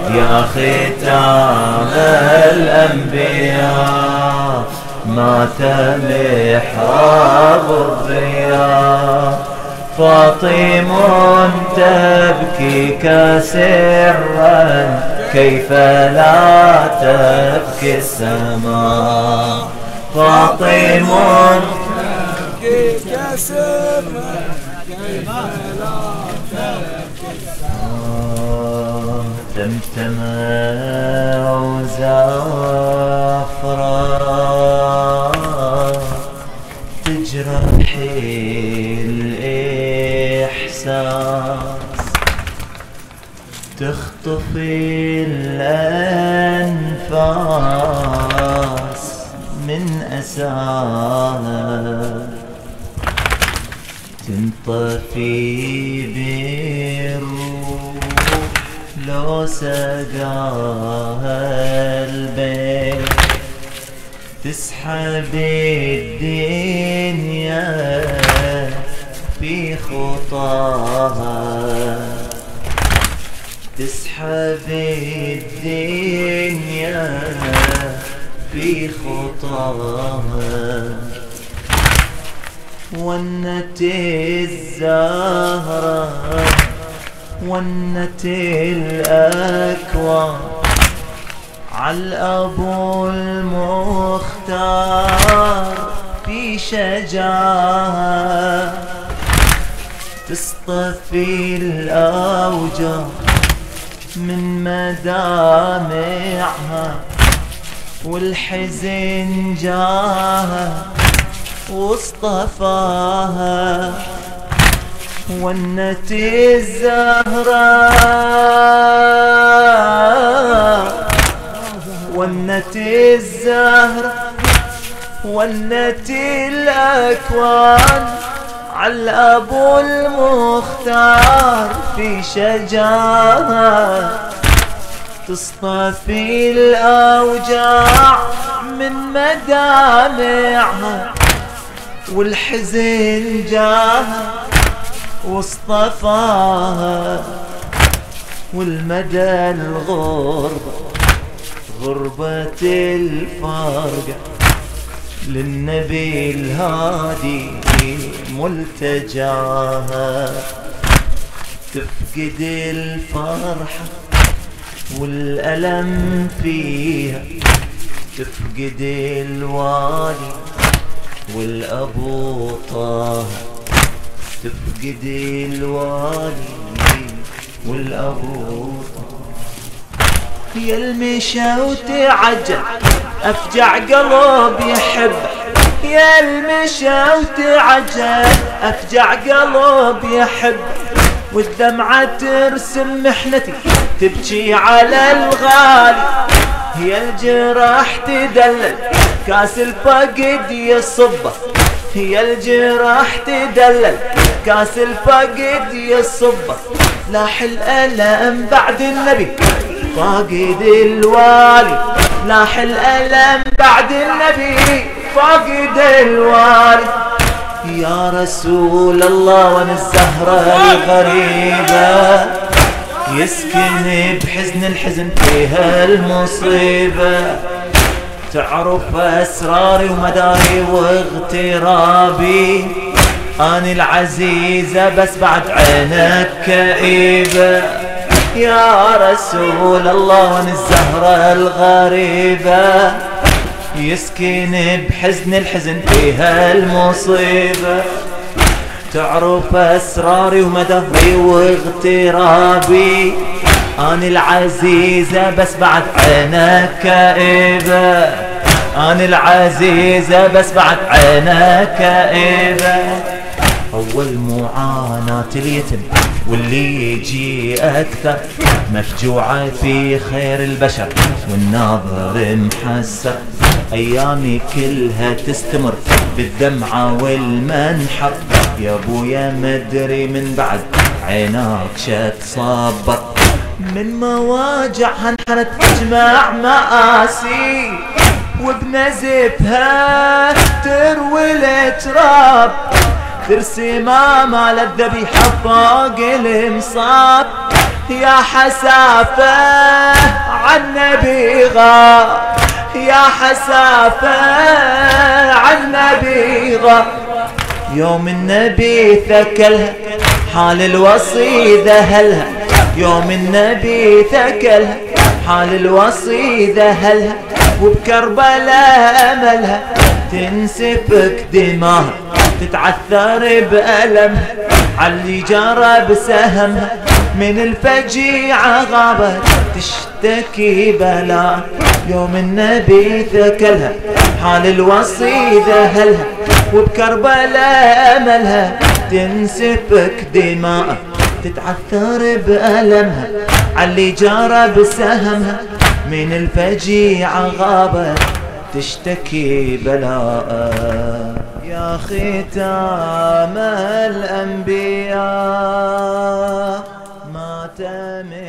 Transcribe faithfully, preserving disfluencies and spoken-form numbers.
يا ختام الأنبياء مات محراب الضياء. فاطم تبكيك سرا كيف لا تبكي السماء. فاطم تبكيك سرا كيف لا تبكي السماء. تمتمع زفرا تجرح الإحساس تخطفي الأنفاس من أساها تنطفي بالروح لو سقاها البيت. تسحب الدنيا في خطاها تسحب الدنيا في خطاها. ونت الزهرة ونت الأكوان عالأبو المختار في شجاعة تصطفي الأوجاع من مدامعها والحزن جاها واصطفاها. ونت الزهراء ونت الزهرة ونت الأكوان عالأبو المختار في شجاعة تصطفي الأوجاع من مدامعها والحزن جاها واصطفاها. والمدى الغربة غربة الفارقة للنبي الهادي ملتجاها. تفقد الفرحة والألم فيها تفقد الوالي والأبو طه تفقد الوالي والأبو طه. يا المشى وتعجل أفجع قلب يحب. يا المشى وتعجل أفجع قلب يحب. والدمعة ترسم محنتي تبكي على الغالي. هي الجراح تدلل كاس الفقد يصبه. هي الجراح تدلل كاس الفقد يصبه. لاح الألم بعد النبي فاقد الوالي. لاح الألم بعد النبي فاقد الوالي. يا رسول الله وانا الزهرة الغريبة يسكن بحزن الحزن فيها المصيبة. تعرف أسراري ومداري واغترابي. أنا العزيزة بس بعد عينك كئيبة. يا رسول الله وانا الزهرة الغريبة يسكن بحزن الحزن فيها المصيبة. تعرف أسراري ومداري واغترابي. أنا العزيزة بس بعد عينك كئيبة. أنا العزيزة بس بعد عينك كئيبة. أول معاناة اليتم واللي يجي أكثر مفجوعة في خير البشر والناظر محسر. أيامي كلها تستمر بالدمعة والمنحر. يا ابويا مدري من بعد عيناك شتصبر. من مواجعها انحنت اجمع مآسي وبنزفها تروي التراب. ترسي ماما للذبيحة فوق المصاب. يا حسافة غار يا حسافة عالنبي غار يوم النبي ثكلها حال الوصي ذهلها يوم النبي ثكلها حال الوصي ذهلها وبكربلاء أملها تنسفك دماها تتعثر بألمها عاللي جرى بسهمها من الفجيعة غابت تشتكي بلا يوم النبي ثكلها حال الوصي ذهلها وبكربلاء أملها تنسفك دماء تتعثر بألمها عاللي جرى بسهمها من الفجيعة غابت تشتكي بلاء يا ختام الأنبياء مات